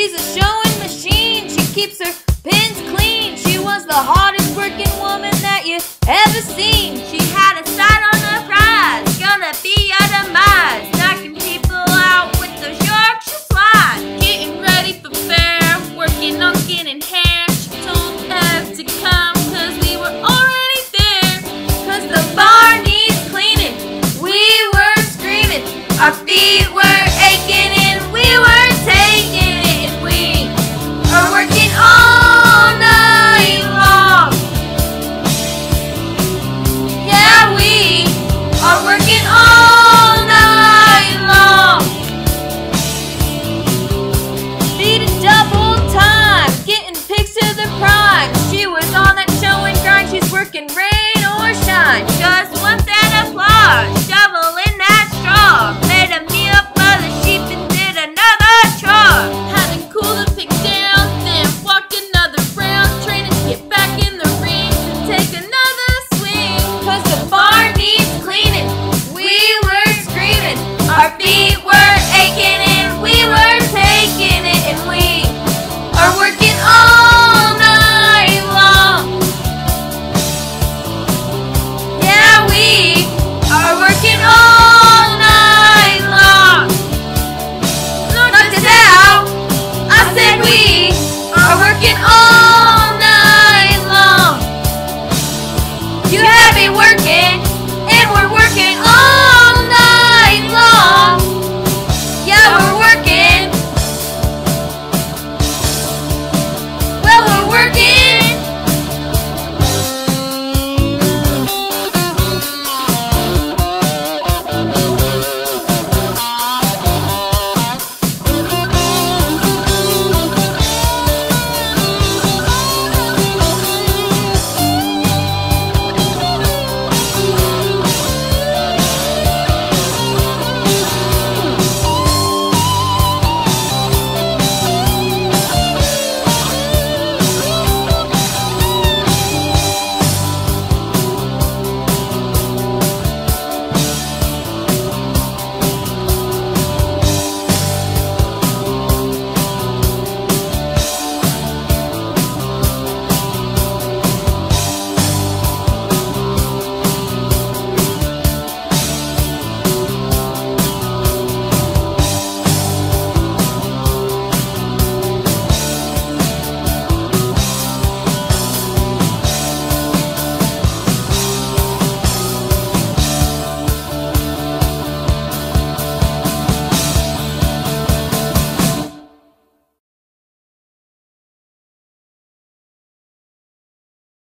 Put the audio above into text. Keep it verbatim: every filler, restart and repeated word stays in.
She's a sewing machine, she keeps her pins clean. She was the hardest working woman that you ever seen. She had a sight on the prize, gonna be a demise, knocking people out with those Yorkshire slides. Getting ready for fair, working on skin and hair. She told us to come cause we were already there. Cause the bar needs cleaning, we were screaming, our feet were aching and we were taking it. And we are working all night long. Yeah, we are working all night long. Beating double time, getting pics to the prime. She was on that show and grind, she's working rain or shine. Just want that applause.